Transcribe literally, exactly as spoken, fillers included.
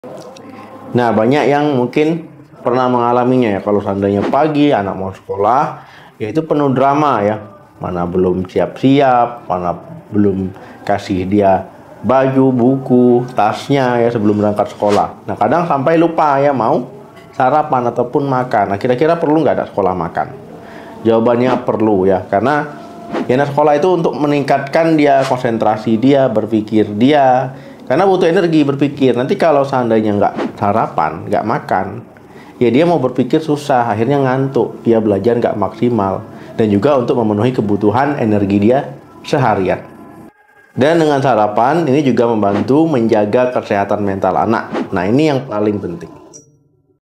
Nah, banyak yang mungkin pernah mengalaminya ya, kalau seandainya pagi anak mau sekolah, ya itu penuh drama ya. Mana belum siap-siap, mana belum kasih dia baju, buku, tasnya ya sebelum berangkat sekolah. Nah, kadang sampai lupa ya mau sarapan ataupun makan. Nah, kira-kira perlu nggak ada sekolah makan? Jawabannya perlu ya, karena ya sekolah itu untuk meningkatkan dia konsentrasi dia, berpikir dia. Karena butuh energi berpikir. Nanti kalau seandainya nggak sarapan, nggak makan, ya dia mau berpikir susah, akhirnya ngantuk, dia belajar nggak maksimal. Dan juga untuk memenuhi kebutuhan energi dia seharian. Dan dengan sarapan, ini juga membantu menjaga kesehatan mental anak. Nah, ini yang paling penting.